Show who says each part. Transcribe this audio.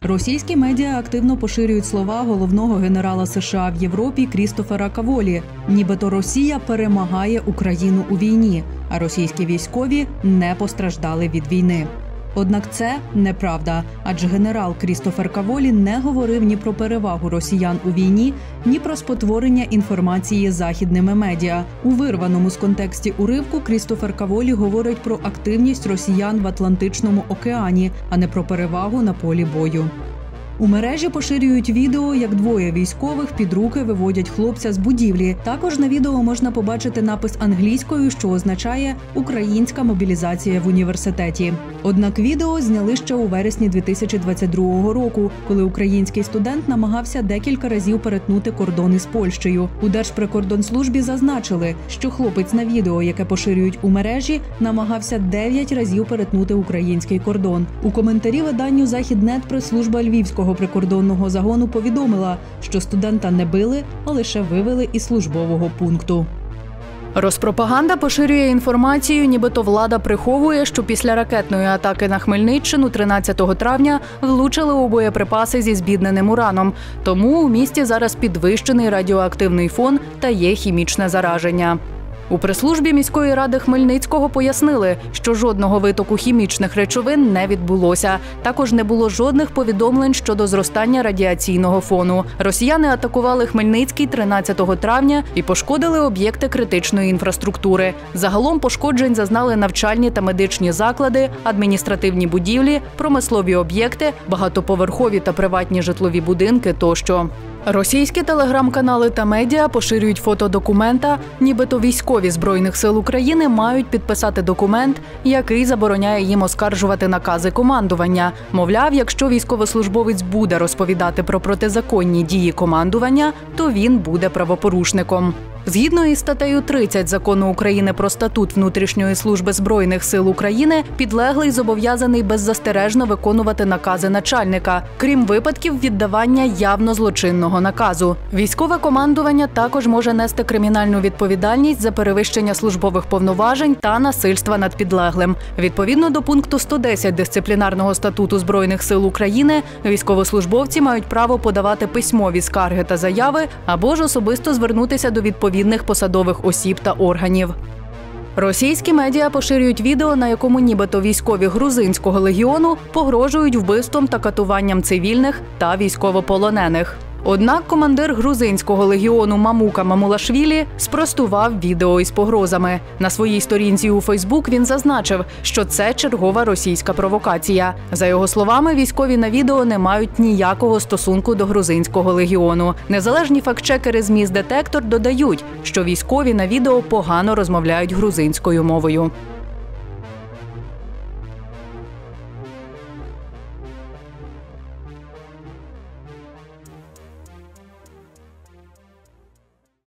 Speaker 1: Російські медіа активно поширюють слова головного генерала США в Європі Крістофера Каволі. Нібито Росія перемагає Україну у війні, а російські військові не постраждали від війни. Однак це неправда, адже генерал Крістофер Каволі не говорив ні про перевагу росіян у війні, ні про спотворення інформації західними медіа. У вирваному з контексті уривку Крістофер Каволі говорить про активність росіян в Атлантичному океані, а не про перевагу на полі бою. У мережі поширюють відео, як двоє військових під руки виводять хлопця з будівлі. Також на відео можна побачити напис англійською, що означає «Українська мобілізація в університеті». Однак відео зняли ще у вересні 2022 року, коли український студент намагався декілька разів перетнути кордон із Польщею. У Держприкордонслужбі зазначили, що хлопець на відео, яке поширюють у мережі, намагався 9 разів перетнути український кордон. У коментарі виданню «Західнет» прес-служба Львівського прикордонного загону повідомила, що студента не били, а лише вивели із службового пункту.
Speaker 2: Розпропаганда поширює інформацію, нібито влада приховує, що після ракетної атаки на Хмельниччину 13 травня влучили у боєприпаси зі збідненим ураном. Тому у місті зараз підвищений радіоактивний фон та є хімічне зараження. У прес-службі міської ради Хмельницького пояснили, що жодного витоку хімічних речовин не відбулося. Також не було жодних повідомлень щодо зростання радіаційного фону. Росіяни атакували Хмельницький 13 травня і пошкодили об'єкти критичної інфраструктури. Загалом пошкоджень зазнали навчальні та медичні заклади, адміністративні будівлі, промислові об'єкти, багатоповерхові та приватні житлові будинки тощо. Російські телеграм-канали та медіа поширюють фото документа, нібито військові Збройних сил України мають підписати документ, який забороняє їм оскаржувати накази командування. Мовляв, якщо військовослужбовець буде розповідати про протизаконні дії командування, то він буде правопорушником. Згідно із статтею 30 Закону України про статут внутрішньої служби Збройних сил України, підлеглий зобов'язаний беззастережно виконувати накази начальника, крім випадків віддавання явно злочинного наказу. Військове командування також може нести кримінальну відповідальність за перевищення службових повноважень та насильства над підлеглим. Відповідно до пункту 110 Дисциплінарного статуту Збройних сил України, військовослужбовці мають право подавати письмові скарги та заяви або ж особисто звернутися до відповідних посадових осіб та органів. Російські медіа поширюють відео, на якому нібито військові Грузинського легіону погрожують вбивством та катуванням цивільних та військовополонених. Однак командир Грузинського легіону Мамука Мамулашвілі спростував відео із погрозами. На своїй сторінці у Фейсбук він зазначив, що це чергова російська провокація. За його словами, військові на відео не мають ніякого стосунку до Грузинського легіону. Незалежні фактчекери ЗМІ «Детектор» додають, що військові на відео погано розмовляють грузинською мовою.